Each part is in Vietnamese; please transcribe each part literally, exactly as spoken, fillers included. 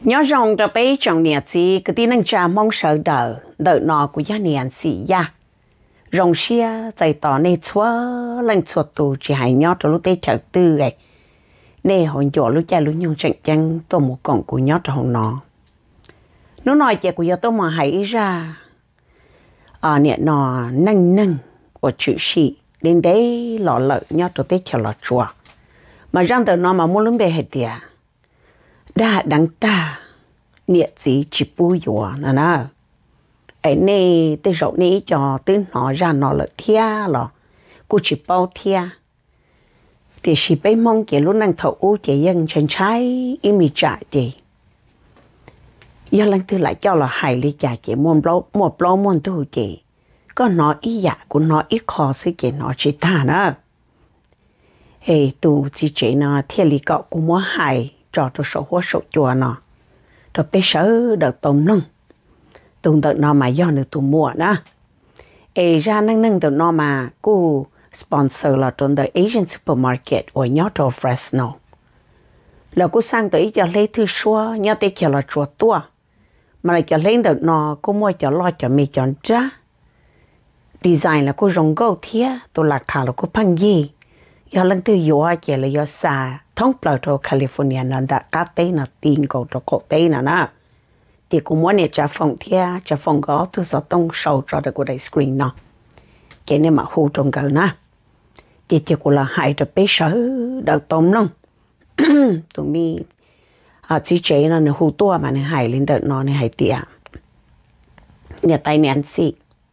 nhớ rằng cho bé trong nhà chị cái tin anh cha mong sợ đỡ đỡ nọ của gia niên sĩ ya rong xia chạy tỏ nê chúa lần chúa tù chỉ hay nhớ cho lúc tết chợ tư ấy nê hồi chỗ lúc cha lúc nhung trận chân tôi một con của nhớ cho hồng nọ nó nói chuyện của giờ tôi mà hãy ra à nè nọ nâng nâng của chữ sĩ đến đấy lọ lợi nhớ cho tết chợ lọ chùa mà rằng từ nó mà muốn lớn bề hết tiệt đã đắng ta nhiệt gì chỉ bùi dùa nè nè ấy nè tới rồi nè cho tới nó ra nó lợi thia lọ cô chỉ bao thia thì chỉ bây mong cái lúc năng thầu u chỉ dân chân trái im mi trả gì giờ lần thứ lại cho là hài lý trả chỉ muốn bao một bao muốn tu chỉ có nó ý dạ của nó ít khó sự cái nó chỉ ta nữa hey tu chỉ chỉ nó thiên lý cọ của mua hài cho tôi số hóa số chùa nó rồi bây giờ được tôm nông tụng tự nó mà do được tụ mua đó ê ra năng năng tự nó mà cô sponsor là trong the Asian supermarket ở nhớ trong Fresno là cô sang tới cho lấy thứ xua nhớ tới kia là chùa tua mà lại cho lấy được nó cô mua cho lo cho mình chọn ra design là cô rong gấu thía tôi lạc thả là cô phăng gì giờ lần thứ vô chỉ là do xa thông bờ trong California nó đã cá tây nó tiền cầu cho cổ tây nó nè thì cô muốn để trả phòng thía trả phòng gó tôi sẽ tông sâu cho được cái screen nó cái này mà hú trong cái nè thì chỉ cô là hai đứa bé sợ đào tôm lắm tụi mi à chỉ chế nó hú tua mà nó hai lên đợt nó nó hai tiệt nhà tay Nancy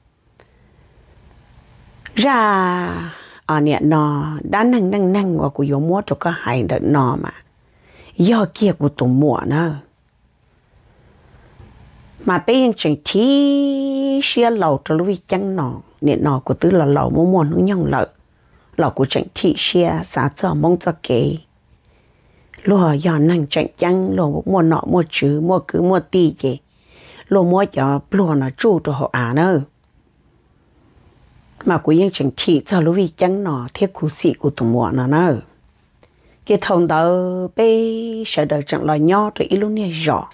ra à nè nó đã năng năng năng và của giống mua cho có hai đợt nó mà do kia của tụi mua nữa mà bây giờ chẳng chỉ xia lẩu cho lúc chẳng nó nè nó của tứ là lẩu mua mua nó nhông lợ lẩu của chẳng chỉ xia xả cho mong cho kế lúa do năng chẳng chẳng lúa mua nọ mua chữ mua cứ mua tì kì lúa mua cho lúa nó chu cho họ à nữa mà của những chẳng chỉ cho lúc chẳng nó thiết khu sĩ của tụi mua nó nữa cái thông đó bây sợ đời chẳng là nho rồi ít lúc này rõ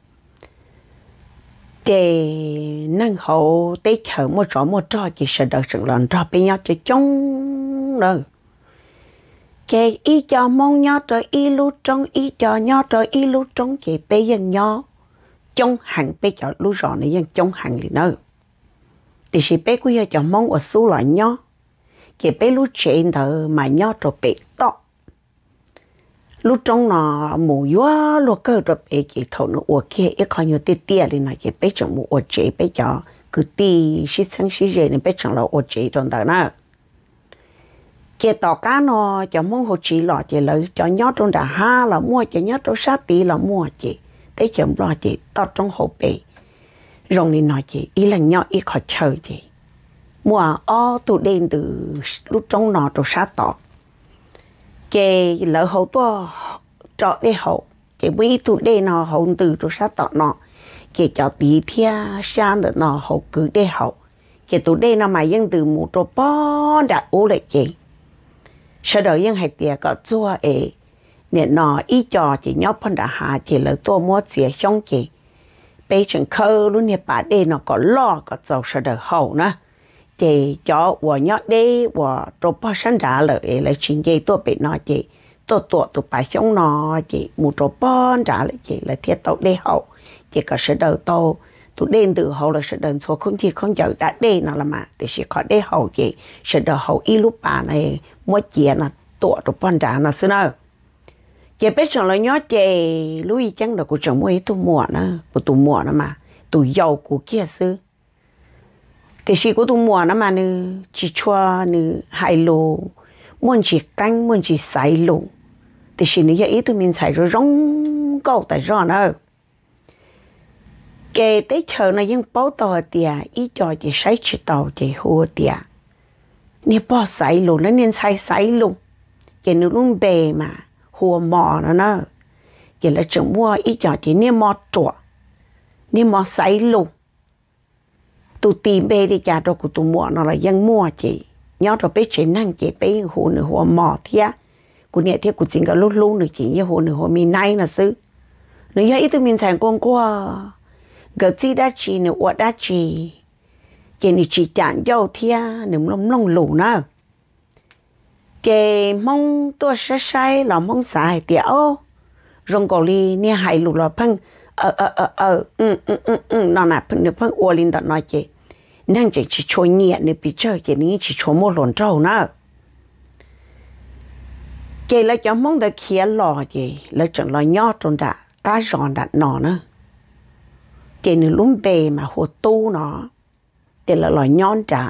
cái năng hậu tết khởi mua trọ mua trọ chỉ sợ đời chẳng là trọ bây nhau cho chung rồi cái ý cho mong nho rồi ý lúc trong ý cho nho rồi ý lúc trong cái bây giờ nho trong hàng bây giờ lúc rõ này dân trong hàng thì nữa thì chỉ bây giờ cho mong ở số loại nho cái bây lúc trên thờ mà nho rồi bị to lúc trong nó mù quá lúc cơ rồi bị cái thầu nó ở kia ít coi như tê tê lên này cái bây giờ mù ở chế bây giờ cứ tì xí xăng xí rề nên bây giờ là ở chế trong đó nè cái tàu cá nó cho mong hồ chỉ lọ chỉ lấy cho nhớ trong đã ha là mua cho nhớ trong sát tí là mua chị tới chậm lo chị to trong hộp bể rồi nên nói chị ý là nhớ ý khó chơi chị mua o tụ đen từ lúc trong nó trong sát tỏ cái lỡ hậu to trọ để hậu cái quý tụ đen nó hậu từ trong sát tỏ nó cái cho tí thia sang được nó hậu cứ để hậu cái tụ đen nó mà dân từ một trò bó đã ố lại chị sau đó dân hay tiệt có chua ấy nè nó ý cho chị nhóc phân đã hạ chị lỡ tua mua xỉa xong chị bây giờ khơi luôn nè bà đây nó có lo có giàu sau đó hậu nữa chị cho của nhóc đây của trò bó sẵn ra lợi là chuyện gì tôi bị nói chị tôi tụi tụi bà xong nó chị một trò bó ra lại chị là thiết tàu đây hậu chị có sau đó tàu tụi đen từ hậu là sự đơn số không chỉ không chờ đã đen nào là mà thì sẽ có đen hậu gì sự đơn hậu y lúc bà này mỗi chuyện là tụi tụi con trả nó xưa nào chị biết rằng là nhớ chị lúc ý chẳng được của chồng mua tụi mua nữa của tụi mua nữa mà tụi giàu của kia xưa thì chỉ của tụi mua nữa mà nữ chỉ cho nữ hai lô muốn chỉ canh muốn chỉ xài lô thì chỉ nữ ý tụi mình xài rồi rong câu tại rõ nữa cái tới chờ nó vẫn bảo tàu tiệt ý cho chị sai chỉ tàu chị hùa tiệt nè bỏ sai luôn nó nên sai sai luôn cái nó luôn bề mà hùa mò nó nó cái là chẳng mua ý cho chị nè mò trọ nè mò sai luôn tụi tìm bề đi trả đồ của tụi mua nó là vẫn mua chị nhớ rồi biết chị năng chị biết hùa nữa hùa mò thiệt của nè thiệt của chính cái lúc lúc nữa chị như hùa nữa hùa mi nay là xứ nếu như ít tôi mình xài con qua gỡ chi đã chi nếu ở đã chi cái này chỉ chẳng dâu thia nếu lông lông lù nữa cái mong tôi sẽ sai là mong xài tiểu rong cổ li nè hay lù là phăng ờ ờ ờ ờ ừ ừ ừ ừ nó nè phăng được phăng ô linh đó nói chị năng chỉ chỉ cho nhẹ nếu bị chơi chị ní chỉ cho một lần trâu nữa chị là cho mong được kia lò chị là chẳng là nhỏ trong đã cá giòn đã nọ nữa chị nếu lúng bề mà hồ tu nó chị là lò nhon trả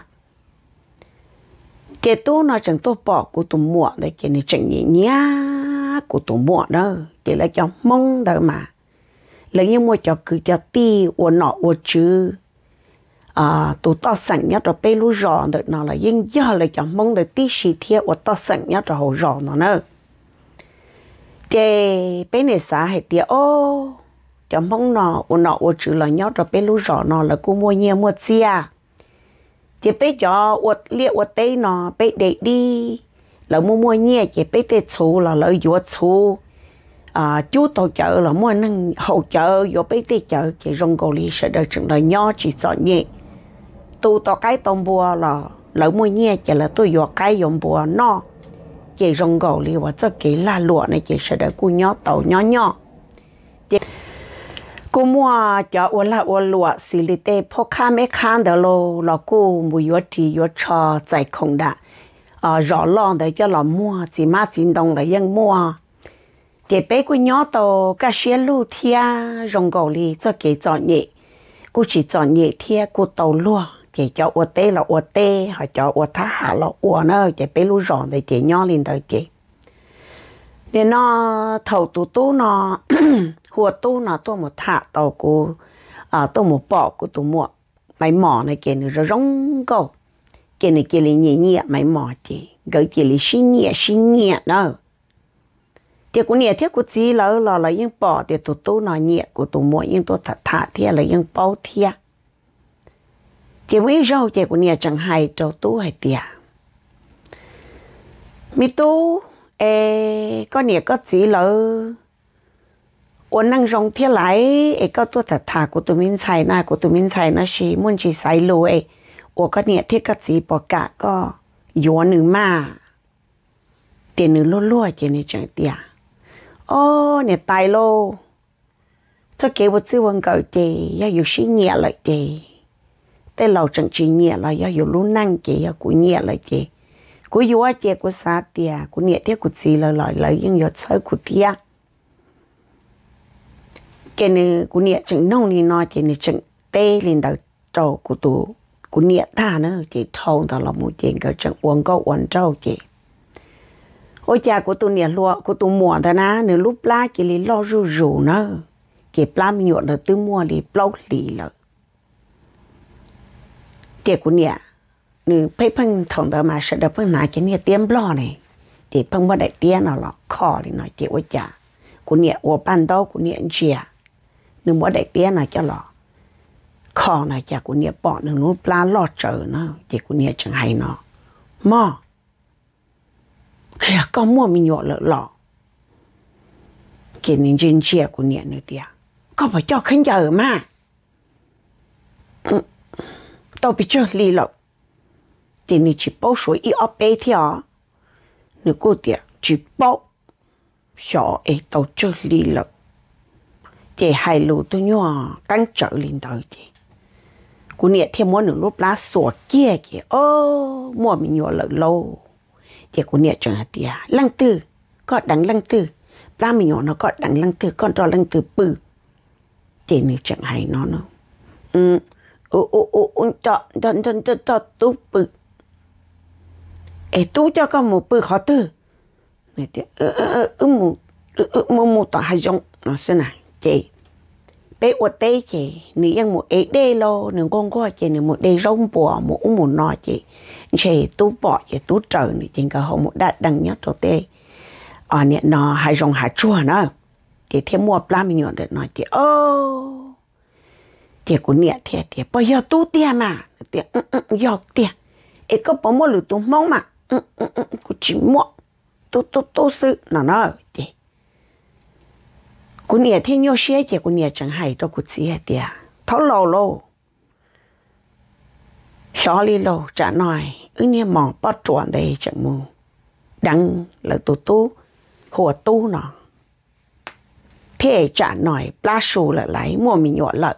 chị tu nó chẳng tu bỏ của tụi muộn đấy chị này chẳng nhẹ nhá của tụi muộn đó chị là cho mong được mà lấy những mua cho cứ cho ti của nọ của chứ à tụi to sẵn nhá rồi bê lú giòn được nó là những giờ là cho mong được tí xì thiệt của to sẵn nhá rồi hồ giòn nó nữa chị bê này xã hay tiệt ô cho mong nó của nọ của chứ là nhá rồi bê lú giòn nó là cô mua nhiều mua chia chị bé cho uất liệt uất tây nó bé để đi là mua mua nhẹ chị bé tết chú là lợi dụng chú à chú tổ chợ là mua năng hỗ trợ vô bé tết chợ chị rong cổ li sẽ được chừng đời nhỏ chỉ chọn nhẹ tu to cái tôm bùa là lợi mua nhẹ chị là tôi vô cái dùng bùa nó chị rong cổ li và cho cái là lụa này chị sẽ được cô nhỏ tàu nhỏ nhỏ cô mua cho ô la ô lụa xì lì tê phô khá mê khán đó lô là cô mua yếu trì yếu cho chạy không đã à rõ lòng đấy cho là mua chỉ má chính đồng là dân mua để bé cô nhỏ tàu cá xe lưu thia rong gầu li cho cái chọn nhẹ cô chỉ chọn nhẹ thia cô tàu lúa để cho ô tê là ô tê hoặc cho ô thá hạ là ô nữa để bé lưu rõ để chị nhỏ lên tới chị để nó thầu tụ tụ nó hùa tu nó tôi một thả tàu của à tôi một bỏ của tôi mua máy mỏ này kia nữa rồi rong câu kia này kia là nhẹ nhẹ máy mỏ chị gửi kia là xí nhẹ xí nhẹ đó thì của nhẹ thế của chị là là là những bỏ thì tôi tu nó nhẹ của tôi mua những tôi thả thả thế là những bao thế chị mấy rau chị của nhẹ chẳng hay trâu tu hay tiệt mi tu ê có nhẹ có chị là ôn năng rong thế lại ấy có tôi thật thà của tụi mình xài na của tụi mình xài na chỉ muốn chỉ xài lùi ủa có nhẹ thế cái gì bỏ cả có yếu nữ mà tiền nữ lô lô chỉ này chẳng tiền ô nhẹ tài lô cho kế một chữ văn cầu chị do yếu sĩ nhẹ lại chị tên lầu chẳng chỉ nhẹ là do yếu lú năng chị của nhẹ lại chị của yếu chị của xa tiền của nhẹ thế của chị là lại lấy những yếu chơi của tiền cái này của nhẹ chẳng nông đi nói chỉ này chẳng tê lên đầu trâu của tụ của nhẹ ta nữa chỉ thâu tao là một chuyện cái chẳng uống có uống trâu chị ôi cha của tụ nhẹ lúa của tụ mua ta na nửa lúc lá chỉ lấy lo rù rù nữa cái lá mình nhọn là từ mua lấy bao lì là chị của nhẹ nửa phải phăng thằng đó mà sẽ được phăng nãy cái nhẹ tiêm lo này chị phăng vào đại tiêm nào là khó thì nói chị ôi cha của nhẹ của ban đầu của nhẹ chia nếu mỗi đại tiết này cho lọ kho này chả của nhẹ bỏ nữa nó lá lọt trở nó chỉ của nhẹ chẳng hay nó mò kìa con mua mình nhọ lợ lọ kìa nên trên chia của nhẹ nữa tiệt có phải cho khánh giờ mà tao bị chơi lì lọ thì nên chỉ bao số ít ở bê theo nếu cô tiệt chỉ bao sợ ấy tao chơi lì lọ chị hai lù tôi nhỏ căng trở lên tới chị cô nè thêm muốn nửa lúc lá sủa kia kìa ô mua mình nhỏ lợ lâu chị cô nè chẳng hạt tiệt lăng tư có đắng lăng tư lá mình nhỏ nó có đắng lăng tư con trò lăng tư bự chị nếu chẳng hay nó nó ừ ô ô ô ô cho cho cho cho cho tú bự ê tú cho con một bự khó tư này tiệt ơ ơ ơ một một một tòa hai giống nó thế này chị bé ở đây chị nếu một ấy đây lo nếu con có chị nếu một đây rong bò một uống một nọ chị chị tú bỏ chị tú trời này chị cả họ một đợt đằng nhất rồi tê ở nè nó hai rong hai chua nữa chị thêm mua pla mình nhọn để nói chị ô chị cũng nè thiệt thiệt bao giờ tú tiền mà tiền giọt tiền ấy có bao mua lụt tú mong mà cũng chỉ mua tú tú tú sự nó nó chị cô nia thiên nhau xe chị cô nia chẳng hay cho cô chị hết tiệt thấu lâu lâu xóa đi lâu trả nói ư nia mong bắt chuẩn đây chẳng mù đăng là tụ tu hồ tu nó thế trả nói lá sù lại lấy mua mình nhọ lợi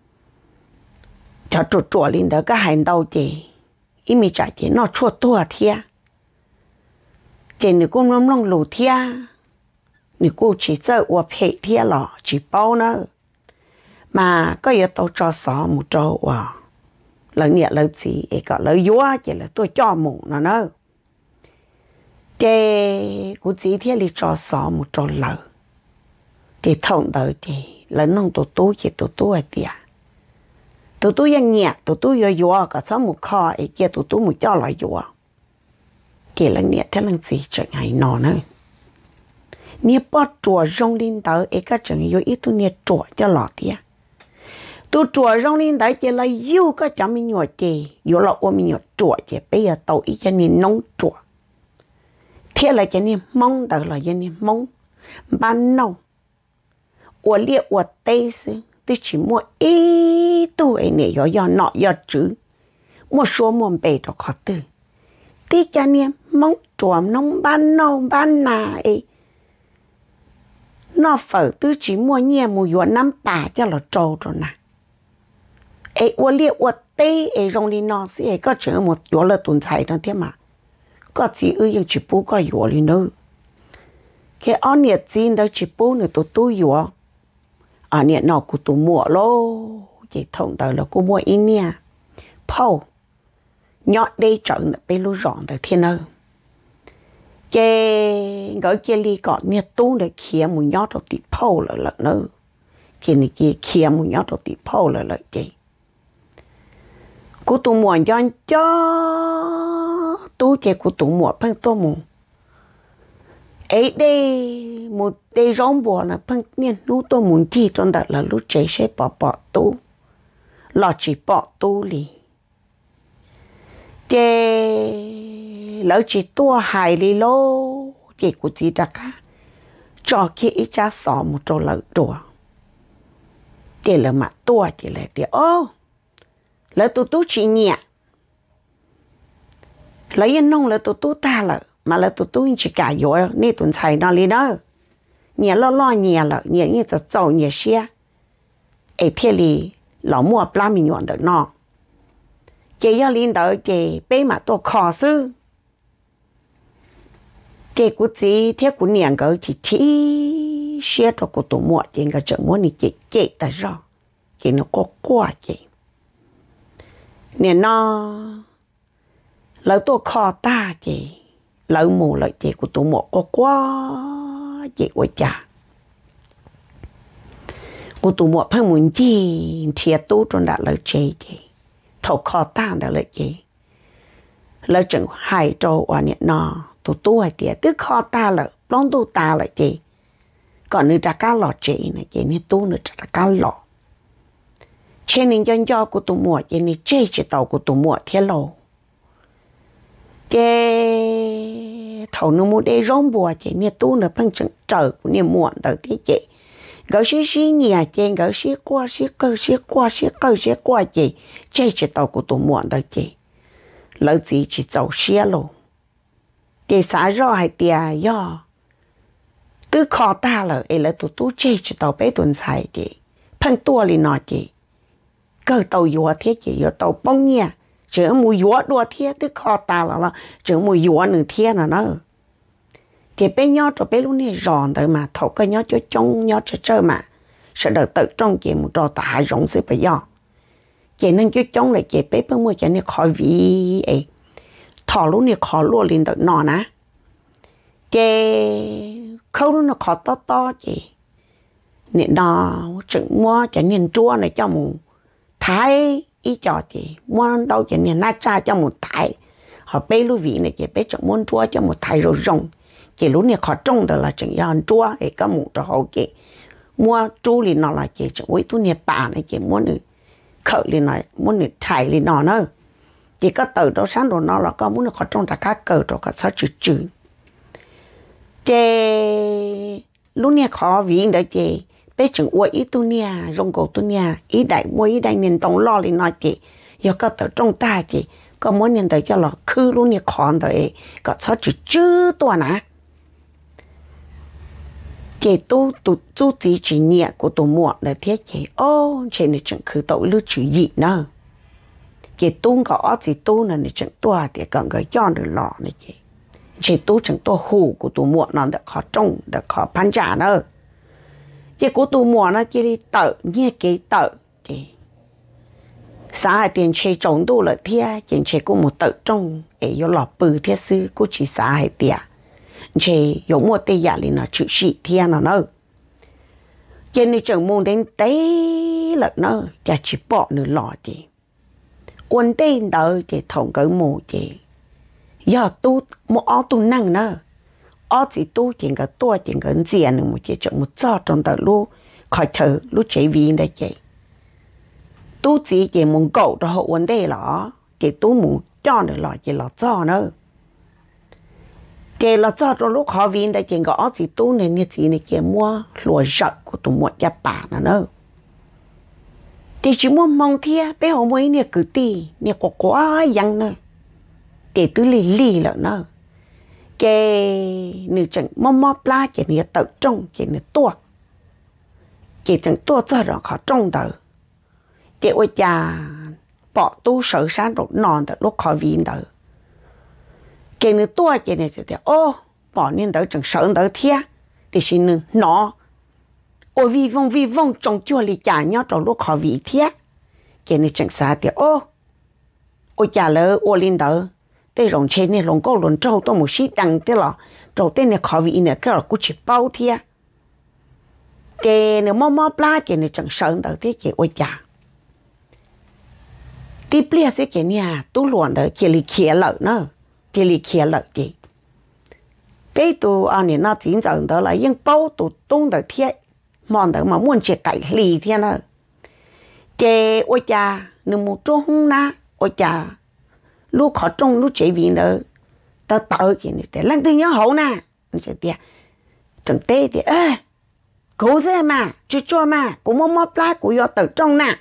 cho chuột chuột lên đó cái hành đầu chị ý mi trả chị nó chuột tua thia chị nữ cô nông nông lù thia nữ cô chỉ chơi uổng hệ thia lọ chỉ bao nữa mà có yếu tố cho xó một trâu wow lời nghĩa lời gì ấy có lời vua chỉ là tôi cho mù nó nữa chị cô chỉ thia đi cho xó một trâu lời chị thông đời chị lời nông tổ tú chị tổ tú ở tiệt tụi tôi yang nhẹ tụi tôi yo yo cả sáu một kho ấy kia tụi tôi một cho lại yo kia là nhẹ thế là gì chẳng hay nọ nữa nhẹ bắt chùa rong linh tới ấy cái chẳng yo ít tôi nhẹ chùa cho lọt tiệt tôi chùa rong linh tới chỉ là yêu cái chẳng mình nhọ chè yo là ôm mình nhọ chùa chè bây giờ tàu ít cho nên nông chùa thế là cho nên mong tới là cho nên mong ban nông ở liệt ở tây xứ tôi chỉ mua ít tuổi này do do nọ do chữ mua số mua bể đó khó từ tí cho nên mong chuồm nông ban nông ban nà ấy nó phở tôi chỉ mua nhẹ mua vô năm bà cho là trâu rồi nè ấy ô liệt ô tê ấy rong đi nó sẽ có chữ một vô là tuần chạy đó thế mà có chỉ ư nhưng chỉ bố có vô đi nữa cái on nhiệt chín đó chỉ bố nữa tụi tôi vô à nè nó của tụi mua lô chị thông tới là cô mua in nè phao nhọt đây trận là bây lú rọn tới thiên ơi chị gọi chị đi còn nè tu để kia một nhọt đầu tí phao lại lại nữa kia này kia kia một nhọt đầu tí phao lại lại chị cô tụi mua cho cho tu chị của tụi mua phân tô mù ấy đây một đây rong bò là phân niên lúc tôi muốn chi trong đó là lúc trẻ sẽ bỏ bỏ tu lọ chỉ bỏ tu li chê lỡ chỉ tua hài li lô chị của chị đã cả cho khi ít cha sọ một chỗ lỡ đùa chê là mặt tua chị lại thì ô lỡ tu tu chỉ nhẹ lỡ yên nông lỡ tu tu ta lỡ mà là tụi tôi chỉ cả vô nên tụi xài nó đi đó nhẹ lo lo nhẹ là nhẹ nhưจะ 走 nhẹ xe ấy thế li lão mua ba mươi nhọn được nó chị要领导chị bé mà tôi khó sư chị của chị thế của niệm cái chị chỉ xe cho của tụi mua chị cái chuyện muốn chị chị tại sao chị nó có qua chị nè nó lỡ tôi khó ta chị lỡ mù lợi chị của tụi một có quá chị của cha của tụi một phải muốn chi thiệt tu trong đã lợi chị chị thầu khó tan đã lợi chị lợi chừng hai trâu ở nhiệt nọ tụi tu hay tiệt tức khó ta lợi lon tu ta lợi chị còn nữ trả cá lọ chị này chị nên tu nữ trả cá lọ trên nên cho cho của tụi một chị nên chơi chỉ tàu của tụi một thiết lộ chê thầu nó mua để rong bùa chị nè tu nó phân chừng trời của nè muộn tới thế chị gấu xí xí nhà chị gấu xí qua xí cơ xí qua xí cơ xí qua chị chê chỉ tàu của tụi muộn tới chị lỡ gì chỉ giàu xía luôn chị xả rõ hay tiề do từ khó ta là ấy là tụi tu chê chỉ tàu bé tuần xài chị phân tua li nọ chị cơ tàu vô thế chị vô tàu bông nha chữ mùi dũa đua thiết tức khó ta là là chữ mùi dũa nửa thiết là nó thì bé nhót rồi bé lúc này giòn tới mà thầu cái nhót cho trong nhót cho chơi mà sẽ đợi tự trong chị một trò tạ rộng sự phải do chị nên cho trong lại chị bé bên mua cho nên khỏi vị ấy thọ lúc này khó luôn liền tự nọ ná chị khâu lúc nó khó to to chị nè nó chừng mua cho nên chua này cho một thái ý cho chị muốn đâu chị nên nát cha cho một thái họ bé lúc vị này chị bé chẳng muốn chua cho một thái rồi rong chị lúc này khó trông được là chẳng yên chua ấy có một trò hậu chị mua chu liền nó là chị chẳng với tôi nè bà này chị muốn được khởi liền này muốn được thái liền nó nữa chị có từ đó sáng rồi nó là có muốn được khó trông ta cá cờ rồi có sao chữ chữ chị lúc này khó vị đấy chị bé chừng uo ít tu nia rong cổ tu nia ý đại mua ý đại nên tông lo lên nói chị giờ có tờ trong ta chị có muốn nhận tới cho là khứ luôn nia còn rồi có sao chỉ chứ tôi nè chị tu tu tu chỉ chỉ nhẹ của tu muộn là thiết chị ô chị này chẳng khứ tội lưu chữ gì nữa chị tu có gì tu là này chẳng tua thì cần cái cho được lọ này chị chị tu chẳng tua hủ của tu muộn nó đã khó trông đã khó phán trả nữa chị của tu muộn nó chỉ đi tự nhẹ cái tự chị xã tiền chơi trống tu là thiết chị chơi cũng một tự trong ấy có lọ bự thiết sư cũng chỉ xã hay tiệt chị có một tây giả thì nó chịu sĩ thiên nó nữa chị này chẳng muốn đến tây là nó chả chỉ bỏ nữa lọ chị ôn tên đó chị thòng cái mồ chị giờ tu một ó tu năng nữa ó chỉ tu chỉ cái tua chỉ cái gì nữa một chị chẳng một cho trong tờ lu khỏi thở lu chạy vì đây chị tu chỉ chị muốn cậu cho họ ôn đây là chị tu muốn cho được lọ chị là cho nữa chị là cho cho lúc họ vì đây chị có ó chỉ tu này như chị này chị mua lúa rợt của tụi một gia bà nữa thì chỉ muốn mong thia bé họ mới nè cứ tì nè có quá dăng nữa kể từ lì lì là nữa kể nữ chẳng mong mong la kể nè tự trong kể nè tua kể chẳng tua cho rồi khó trong tờ kể ôi cha bỏ tu sợ sáng rồi nòn tờ lúc khó viên tờ kể nè tua kể nè sẽ ô bỏ nên tờ chẳng sợ tờ thia thì xin nè nó ôi vì vong vì vong trong chùa lì chả nhớ trong lúc họ vị thiết cái này chẳng xa thì ô ôi chả lỡ ô linh đó tới rồng trên này lồng câu lồng trâu tôi một xí đằng thế là trâu tên này họ vị này cái là cũng chỉ bao thiết cái này mò mò pla cái này chẳng sợ đó thế cái ôi chả tiếp lia sẽ cái này tu luận đó cái lì kia lợn nữa cái lì kia lợn gì bây tu anh này nó chính chẳng đó là những bao tu tung được thiết mòn đó mà muốn chơi cày lì thế nào chơi ôi cha nương một chỗ hung na ôi cha lúc khó trong lúc chơi vì nữa tao tạo cái này để lăng tin nhớ hậu nè nó chơi tiệt chẳng tê thì ơ cố gì mà chưa cho mà cũng mò mò plá cũng do từ trong nè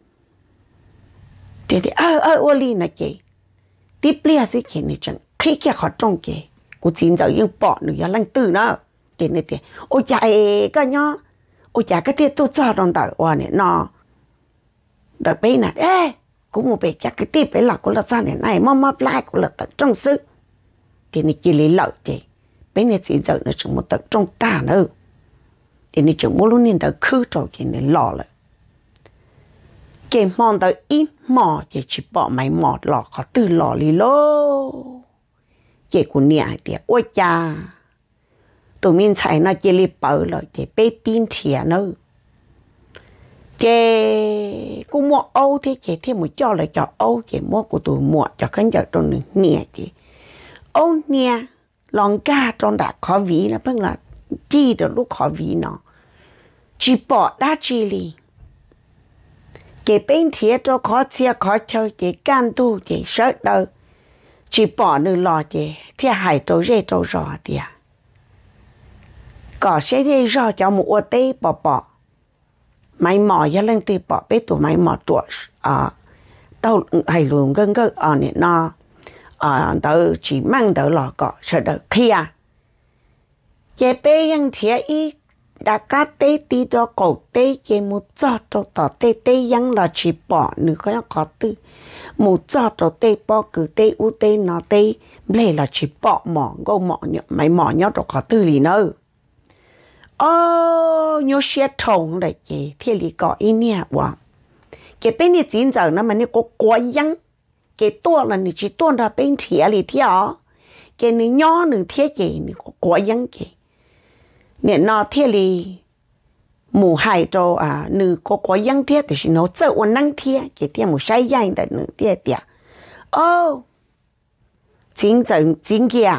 thì thì ơ ơ ôi lì nó chơi tiếp lia sẽ cái này chẳng khi kia khó trong cái cũng chính giờ những bỏ nữa do lăng tư nữa cái này thì ôi cha cái nhá ôi chả cái tiết tôi cho trong tờ oa này nó đợt bây nè ê cũng một bề chắc cái tiết bây là của là sao này này mò mò lại của là tật trong sức thì này chỉ lấy lợi chị bây này chỉ giờ nó chỉ một tật trong ta nữa thì này chỉ muốn luôn nên tờ khứ cho chị này lò lại cái mòn tờ ít mò chị chỉ bỏ máy mò lò khó từ lò lì lô chị của nhà thì ôi cha tụi mình xài nó chỉ li bờ rồi chỉ bé pin thìa nữa chỉ cũng mua âu thế chỉ thêm một cho lại cho âu chỉ mua của tụi mua cho khán giả trong nè chị âu nè lòng ca trong đã khó ví là bằng là chi được lúc khó ví nó chỉ bỏ đá chi li chỉ bên thìa cho khó chia khó chơi chỉ can tu chỉ sợ đâu chỉ bỏ nữa lò chỉ thì hải trâu rê trâu rò tiệt có sẽ đi ra cho một ô tê bỏ bỏ máy mò cho lên từ bỏ bé tụi máy mò chuột à tao hay luôn gần gần ở này nó à tao chỉ mang tao lò cọ sợ được khi à cái bé yang thiệt ý đã cắt tê tí đó cổ tê cái một giọt cho tao tê tê yang là chỉ bỏ nữa có có từ một giọt cho tê bỏ cứ tê u tê nó tê lẽ là chỉ bỏ mỏ gâu mỏ nhọ máy mỏ nhọ cho có từ gì nữa ô nhớ xe trồng đấy chị thì lý có ý nghĩa quá cái bên này chính giờ nó mà nó có quá yang cái tua là nó chỉ tua ra bên thiệt lý thiệt cái nó nhỏ nó thiệt chị nó có quá yang chị nè nó thiệt lý mù hai cho à nó có quá yang thiệt thì nó sợ uốn năng thiệt cái thiệt mù sai yang đấy nó thiệt thiệt ô chính giờ chính kia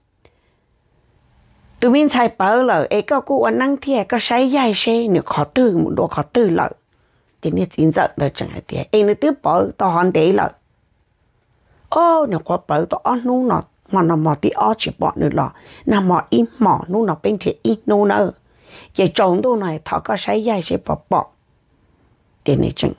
tụi mình xài bờ lợ ấy có cô ăn năng thiệt có sai dài xe nữa khó tư một đồ khó tư lợ thì nên chính giận rồi chẳng hạn thiệt ấy nó tiếp bờ to hơn đấy lợ ô nó có bờ to ăn nu nó mà nó mò tí ó chỉ bỏ nữa lọ nằm mò im mò nu nó bên thiệt ít nu nữa cái trồng đồ này thọ có sấy dài sẽ bỏ bỏ cái này chừng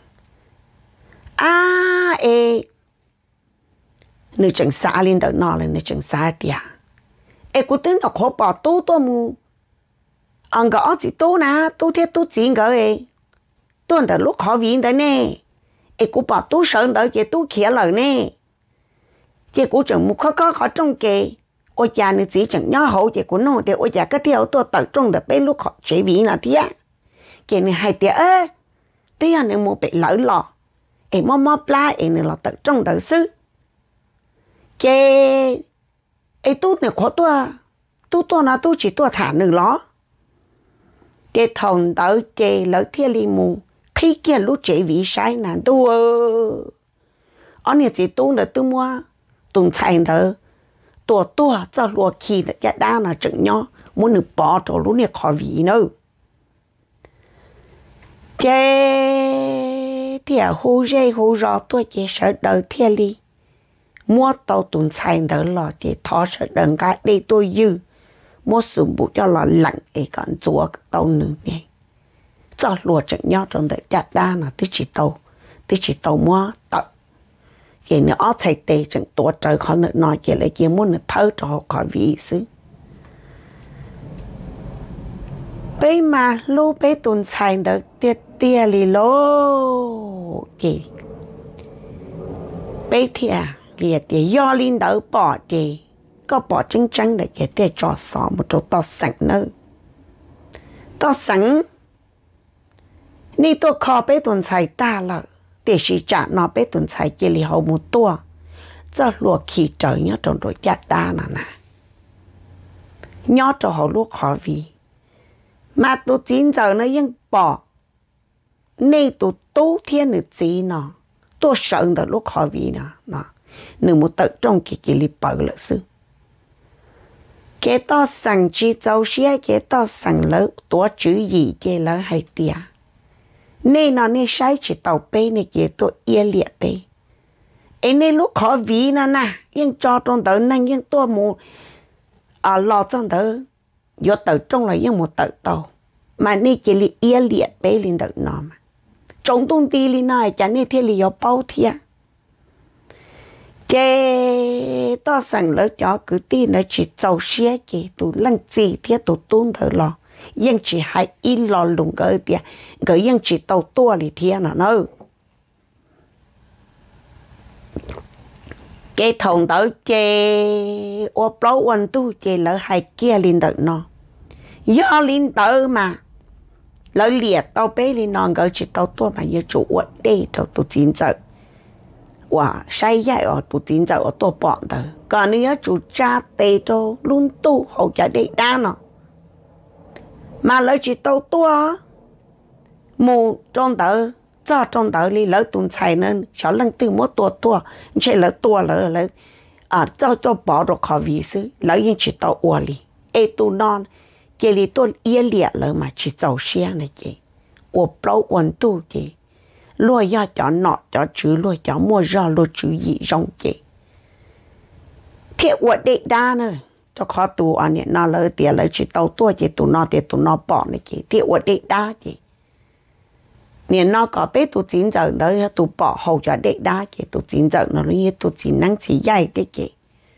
à ê nữ chừng xa lên đầu nó là nữ chừng xa tiệt ê cô tính nó khó bỏ tu tu mu anh có gì tu na tu thiết tu chính cái ấy tu anh lúc khó viên đấy nè ê cô bỏ tu sợ đỡ cái tu kia lời nè chị cô chẳng một khó có khó trong kề ôi cha nữ chỉ chẳng nhớ hậu chị cô nói thì ôi cha cái theo tôi tập trung được bên lúc họ chế vị nào thế cái này hay tiệt ê tí anh em mua bị lỡ lò em mua mua pla em này là tập trung tự sư cái ấy tu này khó tôi tu tôi là tu chỉ tôi thả nữ ló cái thằng tới cái lỡ thiên li mù khi kia lúc chế vị sai nè tu anh này chỉ tu được tu mua tuần chạy đó tua tua cho lúa khi là cái đa là chừng nhau muốn được bỏ cho lúc này khó vị nữa chế thì hú dây hú rõ tôi chỉ sợ đời thiên li mua tàu tuần chạy đó là thì thọ sợ đừng cái đi tôi dư mua sủng bút cho là lạnh để còn chúa tàu nữa nè cho lúa chừng nhau trong đời cái đa là tí chỉ tàu tí chỉ tàu mua tàu cái này ở thay tê chẳng tổ trời khó nữa nói cái lại kia muốn thơ cho họ khỏi vị xứ bây mà lúc bây tuần xài được tiết tia lì lô kì bây thìa lìa tìa do linh đỡ bỏ kì có bỏ chân chân để cái tìa cho xó một chỗ to sẵn nữa to sẵn ni tôi khó bây tuần xài ta là để sĩ trả nó bé tuần sai kia li hậu một tua cho lúa khí trời nhớ trong đội chát đa nè nè nhớ cho họ lúa khó vì mà tụ chín giờ nó vẫn bỏ nên tụ tú thiên nữ gì nó tôi sợ được lúa khó vì nè nè nữ một tự trong cái cái li bờ là sư cái to sang chi châu xía cái to sang lớn tổ chữ gì cái lớn hay tiệt nên nó nên sai chỉ tàu bê này kia tôi yên liệt bê ấy nên lúc khó ví nó nè nhưng cho trong tờ năng nhưng tôi muốn ở lò trong tờ vô tờ trong là nhưng một tờ tàu mà nên chỉ là yên liệt bê lên tờ nó mà trong tung ti lên này chẳng nên thế là bao thiệt chế to sang lỡ cho cứ tin là chỉ giàu xe kì tụ lăng gì thiết tụ tuôn thở lò nhưng chỉ hay in lò lùng cái tiền cái nhưng chỉ tàu tua thì thiên là nó cái thằng tới chê ô plau quan tu chê lỡ hai kia lên tới nó do lên tới mà lỡ liệt tàu bé lên nó cái chỉ tàu tua mà như chủ ở đây cho tụ chín giờ wow sai dạy ở tụ chín giờ ở tụ bọn tới còn nếu chủ cha tê cho luôn tu hậu trả để đa nó mà lỡ chỉ tàu tua mù trong tờ cho trong tờ li lỡ tuần xài nên cho lần từ mỗi tua tua chỉ lỡ tua lỡ lỡ à cho cho bỏ được khó vì sự lỡ nhưng chỉ tàu ua li ê tu non chỉ li tu yên liệt lỡ mà chỉ giàu xe này chị ua plau uốn tu chị lùa ya cho nọ cho chữ lùa cho mua ra lùa chữ gì rong chị thiệt uốn đệ đa nữa cho khó tu anh này nó lỡ tiền lỡ chỉ tàu tua chị tu nó tiền tu nó bỏ này chị thiệt uốn đệ đa chị nên nó có biết tụ chín giờ đấy tụ bỏ hậu cho đệ đá kì tụ chín giờ nó như tụ chín năng chỉ dạy đấy kì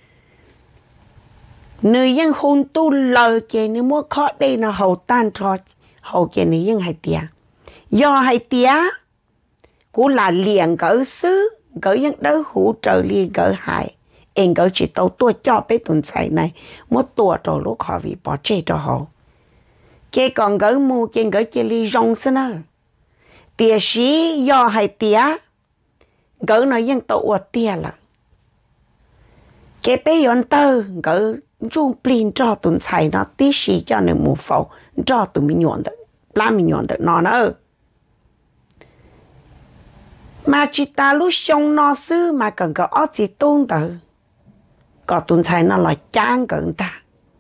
nơi dân hôn tu lời kì nếu mua khó đây nó hậu tan cho hậu kì này dân hay tía do hay tía cũng là liền gỡ xứ gỡ dân đỡ hỗ trợ liền gỡ hại em gỡ chỉ tàu tua cho biết tuần xài này mua tua rồi lúc họ vì bỏ chê cho hậu kì còn gỡ mua kì gỡ kì li rong xí nữa tia sĩ do hay tia gỡ nó dân tụ ở tia là cái bé yon tơ gỡ chung plin cho tuần xài nó tí sĩ cho nên một phẩu cho tụi mình nhọn được làm mình nhọn được nó nữa mà chỉ ta lúc xong nó xứ mà cần có ớt gì tôn tử có tuần xài nó là chán cỡ ta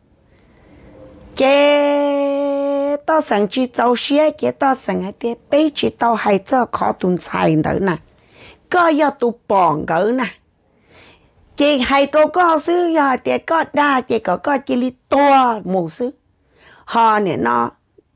chế tao sang chỉ tàu xe chế tao sang hay thế bây chỉ tao hay cho khó tuần xài nữa nè có do tụ bọn gỡ nè chế hay trâu có xứ do thế có đa chế có có chỉ li to mù xứ họ nè nó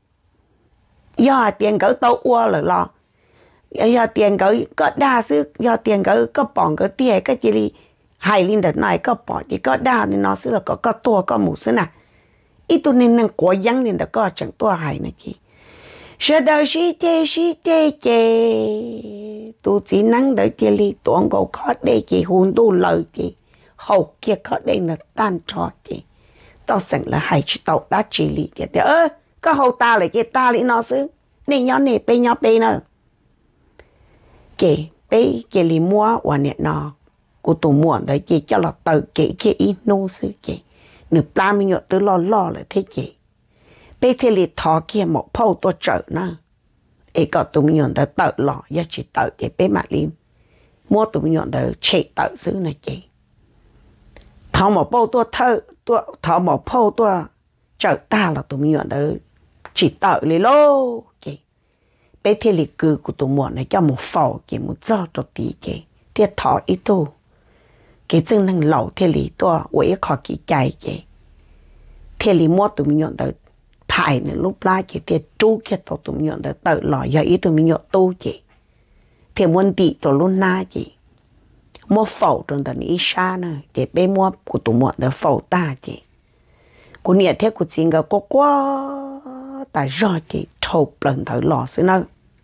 do tiền gỡ tàu qua là lo do tiền gỡ có đa sức do tiền gỡ có bọn có tiền cái gì đi hai linh đợt này có bỏ thì có đa nên nó sẽ là có có tua có một số nào ít tu nên năng cố gắng nên đã có chẳng tua hai này kì sẽ đâu xí tê xí tê chê tu chỉ năng đợi tiền li tuồng cầu có đây kì hôn tu lời kì hậu kia có đây là tan trò kì tao sẵn là hai chỉ tàu đã chỉ lý kì thì ơ có hậu ta lại kì ta lý nó xứ nên nhỏ này bê nhỏ bê nữa kì bê kì li mua và nè nó cô tụ muộn đấy chị cho là tự kỹ kia ít nô sư chị nửa ba mươi nhựa tôi lo lo là thế chị bây thế thì thọ kia một phâu tôi trợ nó ấy có tụ nhuận tới tự lo do chị tự chị bé mặt liêm mua tụ nhuận tới chị tự xứ này chị thọ một phâu tôi thơ tôi thọ một phâu tôi trợ ta là tụ nhuận tới chỉ tự lý lô chị bây thế thì cư của tụ muộn này cho một phâu chị một gió cho tí chị thiệt thọ ít tu cái chân năng lẩu thế lý to với khó kỳ chạy chị thế lý mua tụi mình nhận tới phải nữa lúc lá chị thì chú kia tụi mình nhận tới tự lò giờ ý tụi mình nhận tu chị thì muốn tị rồi luôn na chị mua phẩu trong tận ý xa nữa để bé mua của tụi mình tới phẩu ta chị của nhà thế của chị ngờ có quá tại do chị thâu lần thử lò xứ nữa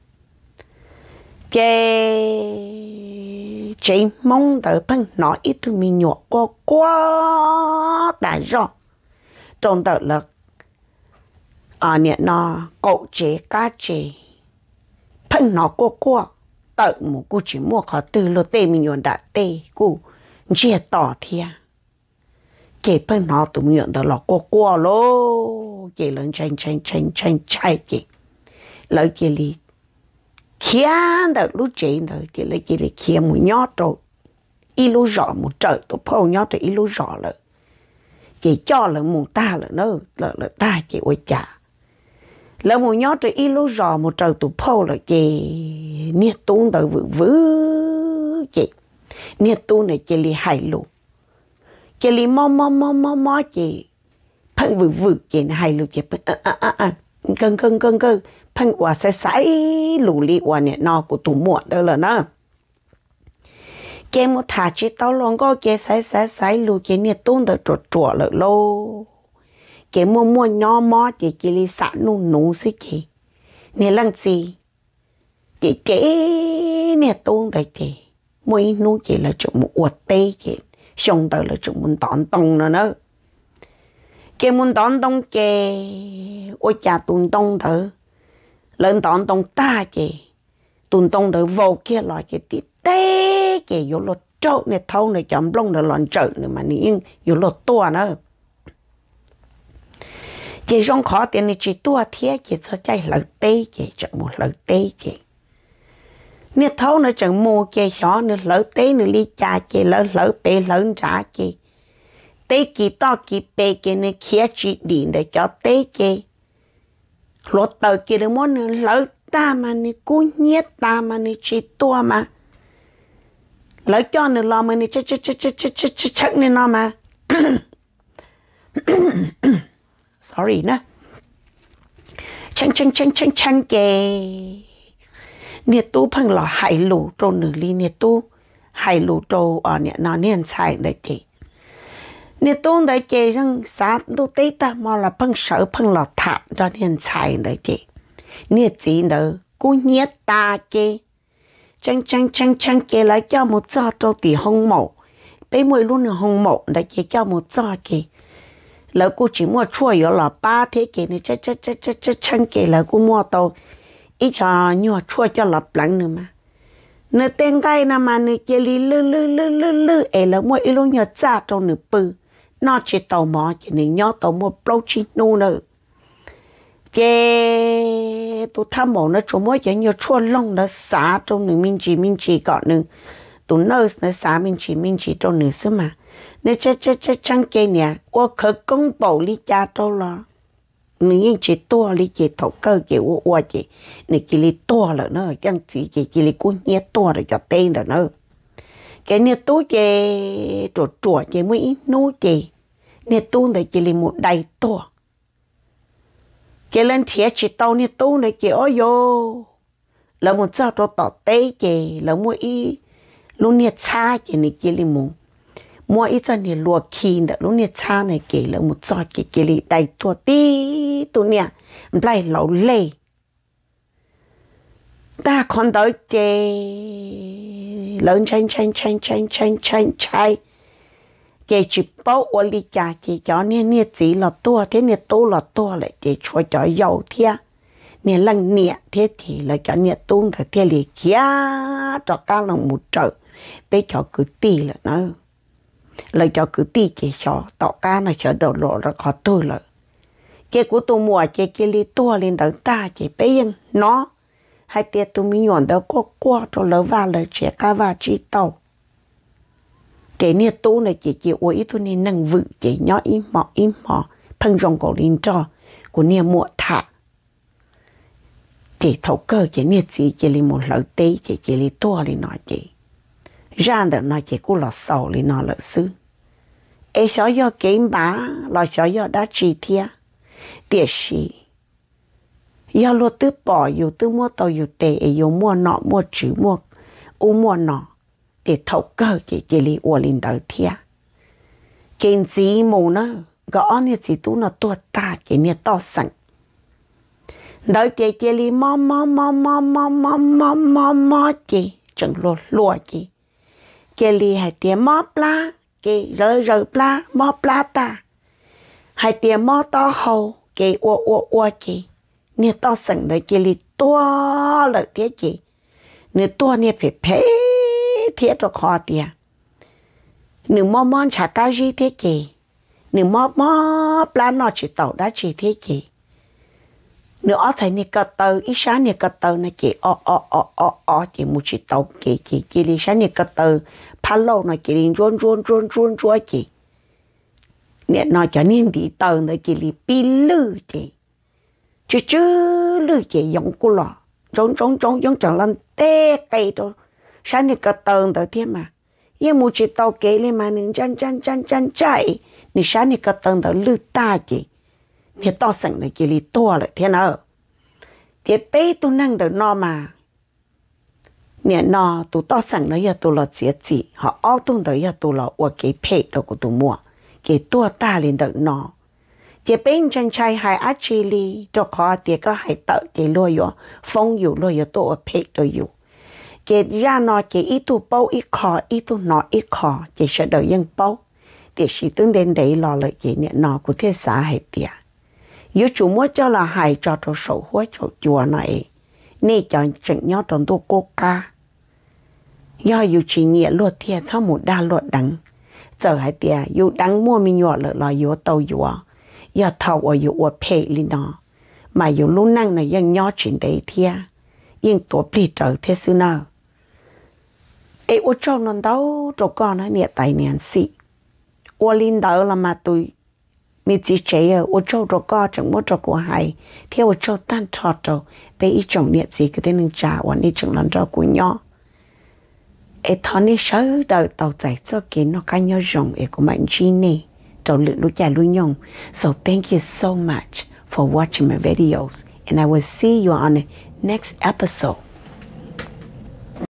cái chị mong tới bằng nói ít thứ mình nhỏ quá quá đã rõ trong đó là ở nhà nó cậu chế cá chế bằng nó quá quá tự một cô chỉ mua khó từ lô tê mình nhỏ đã tê cô chia tỏ thia chế bằng nó tụi mình nhỏ là quá quá lô chế lần tranh tranh tranh tranh tranh chế lợi chế lý kia được lúc chị rồi thì lấy chị lấy kia một nhót rồi ít lúc rõ một trời tôi phô nhót rồi ít lúc rõ rồi chị cho là một ta là nó là là ta chị ôi chả là một nhót rồi ít lúc rõ một trời tôi phô là chị niết tuôn tới vự vứ chị niết tuôn này chị lấy hai lụ chị lấy mò mò mò mò mò chị phăng vự vự chị hai lụ chị à à à à cân cân cân cân phăng quả sẽ sải lù li quả nè nó của tụ muộn đó là nó cái một thà chỉ tao luôn có cái sải sải sải lù cái nè tôn được chuột chuột lại lô cái mua mua nhỏ mó chỉ chỉ li sẵn nụ nụ xí kì nè lăng gì chỉ chế nè tôn được chị mỗi nụ chỉ là chỗ một uất tê chị xong tới là chỗ muốn tón tông nữa nữa cái muốn tón tông cái ôi cha tún tông thử lên tón tông ta chị tún tông được vô kia loại cái tí tê chị vô lột trâu này thâu này chấm lông này lòn trợn này mà nín vô lột tua nữa chị rong khó tiền này chị tua thế chị cho chạy lợn tê chị chẳng một lợn tê chị nè thâu này chẳng mua chị xó nữa lợn tê nữa ly cha chị lợn lợn bê lợn trả chị tê kỳ to kỳ bê kỳ này kia chị đi để cho tê chị lột tờ kia được món nữa lỡ ta mà nè cú nhét ta mà nè chị tua mà lỡ cho nữa lo mà nè chắc chắc chắc chắc chắc chắc chắc chắc nè nó mà sorry nè chăng chăng chăng chăng chăng kề nè tu phăng lò hải lù trâu nửa ly nè tu hải lù trâu ở nè nó nè xài đấy chị nè tu đấy chị rằng sát tu tê ta mà là phăng sợ phăng lò thả cho nè xài đấy chị nè chỉ nữa cú nhét ta chị chăng chăng chăng chăng kề lại cho một giò trâu tỉ hông mộ bây mỗi luôn là hông mộ đấy chị cho một giò chị lỡ cô chỉ mua chua yếu là ba thế kì này chắc chắc chắc chắc chắc chăng kì là cô mua tàu ít cho nhiều chua cho lặp lắng nữa mà nửa tên gai nè mà nửa kia li lư lư lư lư lư ấy là mua ít luôn nhiều cha trong nửa bự nó chỉ tàu mò chỉ nửa nhỏ tàu mua bao chi nu nữa cái tụi tham mổ nó chỗ mua chỉ nhiều chua lông nó xả trong nửa minh chỉ minh chỉ gọn nửa tụi nurse nó xả minh chỉ minh chỉ trong nửa xứ mà nên chắc chắc chắc chăng cái nè, qua khởi công bầu lý cha đâu lo, nếu chỉ to lý chỉ thầu cơ chỉ qua qua chỉ, nếu chỉ lý to là nó chẳng chỉ chỉ chỉ lý cuốn nhét to rồi cho tên rồi nó, cái nè tú chỉ chuột chuột chỉ mới nô chỉ, nè tu thì chỉ lý một đầy to, cái lên thiệt chỉ tàu nè tu này cái ôi yo là một cháu cho tỏ tế cái là mua ý lúc nè cha cái này cái li mù mua ý cho nè lùa kín đó lúc nè cha này cái là một cháu cái cái li đầy tua tí tu nè lại lâu lê ta còn tới chê lớn chanh chanh chanh chanh chanh chanh chanh cái chỉ bảo ở lý cha chỉ cho nên nè chỉ là tua thế nè tu là tua lại chỉ cho cho giàu thế nè lăng nè thế thì là cho nè tu thật thế li kia cho cả lòng một trời bé cho cứ tì là nó lời cho cứ tì chỉ cho tỏ ca nó cho đầu lộ ra khó tôi là cái của tôi mua cái cái li tua lên tới ta chỉ bé yên nó hai tiệt tôi mới nhọn đó có qua cho lỡ va lời trẻ ca va chi tàu cái nè tu này chỉ chỉ ủi tôi nên nâng vự chỉ nhỏ im mọ im mọ phân rong cổ linh cho của nè mua thả chỉ thấu cơ chỉ nè chỉ chỉ li một lời tê chỉ chỉ li tua li nói chỉ ra được nói chỉ cũng là sầu li nói là sư ấy sợ do kiếm bá là sợ do đã chi thia tiệt sĩ do lo tư bỏ dù tư mua tàu dù tệ dù mua nọ mua chữ mua u mua nọ để thấu cơ chỉ chỉ li uo linh đầu thia cái gì mù nó gõ nè chỉ tu nó tua ta cái nè to sẵn đợi chị chị li mò mò mò mò mò mò mò mò mò chị chẳng lùa lùa chị chị li hai tiếng mò pla chị rơi rơi pla mò pla ta hai tiếng mò to hầu chị ua ua ua chị nè to sẵn đợi chị li tua lợi thế chị nè tua nè phải phê thiết cho khó tiền nè mò mò chả cá gì thế chị nè mò mò pla nó chỉ tàu đã chỉ thế chị nếu ở đây này cái tàu ít sáng này cái tàu này chỉ o o o o o chỉ một chỉ tàu chỉ chỉ chỉ đi sáng này cái tàu phá lâu này chỉ đi run run run run run chỉ nè nói cho nên đi tàu này chỉ đi pi lư chỉ chứ chứ lư chỉ giống cô lọ giống giống giống giống chẳng làm tê cây đâu sáng này cái tàu đó thế mà nhưng một chỉ tàu kế lên mà nên chăn chăn chăn chăn chạy nè sáng này cái tàu đó lư ta chỉ nè to sẵn này chỉ li to lại thế nào thì bé tôi năng được no mà nè no tôi to sẵn nó giờ tôi là chết gì họ ao tôi tới giờ tôi là ở cái phe đó của tôi mua cái tua ta lên được no thì bên chân trai hai á chi li cho khó thì có hai tợ thì lôi yo phong yo lôi yo tôi ở phe đó yo cái ra nó cái ít tôi bao ít khó ít tôi nó ít khó chỉ sẽ đợi dân bao thì chỉ tương đến đấy lo lại cái nè no của thế xã hay tiệt nếu chủ mua cho là hại cho tôi sầu hối cho chùa này nên cho chừng nhau trong tôi cô ca do dù chỉ nhẹ luật thiệt sau một đa luật đắng giờ hai tia dù đắng mua mình nhọ lại là dù tàu dù do thầu ở dù ở phe lên nó mà dù lúc năng này dân nhỏ chuyện đấy thiệt nhưng tổ bị trở thế xưa nào ấy ở trong nó đâu cho con nó nhẹ tài niệm xị ở lên đó là mà tôi mi chỉ chế ở ô châu rồi co chẳng muốn cho của hai theo ô châu tan thọt rồi bé ít trồng nhiệt gì cái tên nâng trà và đi trồng lần cho của nhỏ ấy thằng này sớ đời tàu chạy cho kiến nó cái nhau rồng ấy của mạnh chi nè tàu lượn lúc chạy lui nhung so thank you so much for watching my videos and I will see you on the next episode.